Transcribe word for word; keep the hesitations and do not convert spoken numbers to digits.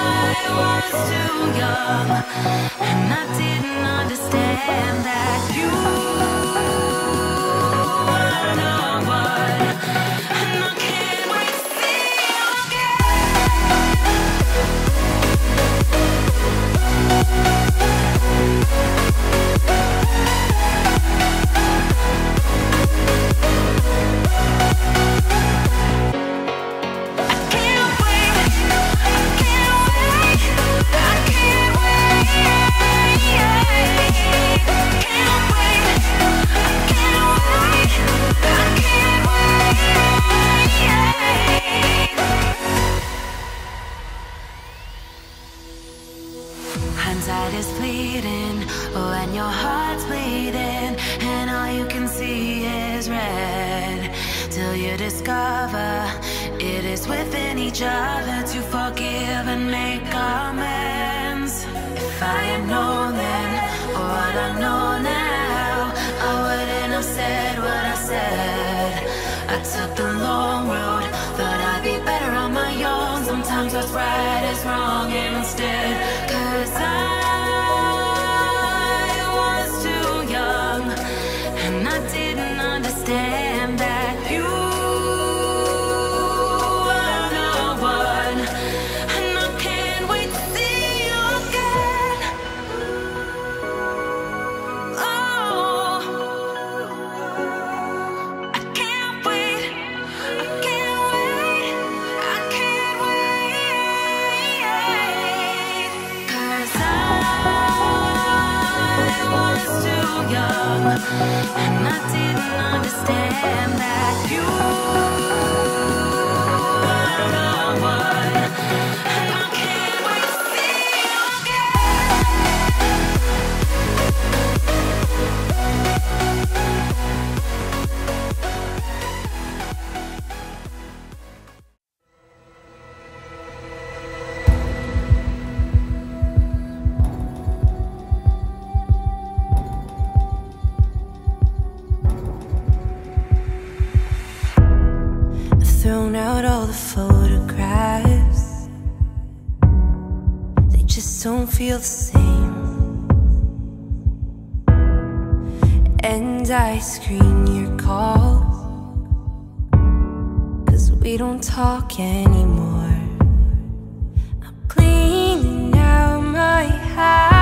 was too young, and I didn't understand that you were the one, and I can't wait to see you hindsight is fleeting when your heart's bleeding and all you can see is red, till you discover it is within each other to forgive and make amends. If I had known then what I know now, I wouldn't have said what I said. I took the long road, thought I'd be better on my own. Sometimes what's right is wrong instead, 'cause I was too young, and I didn't understand that you were the one, and I can't wait to see you again. Oh, I can't wait, I can't wait, I can't wait, 'cause I was too young, and I didn't understand that you were the one, and I can't wait to see you thrown out all the photographs, they just don't feel the same. And I screen your calls, 'cause we don't talk anymore. I'm cleaning out my house.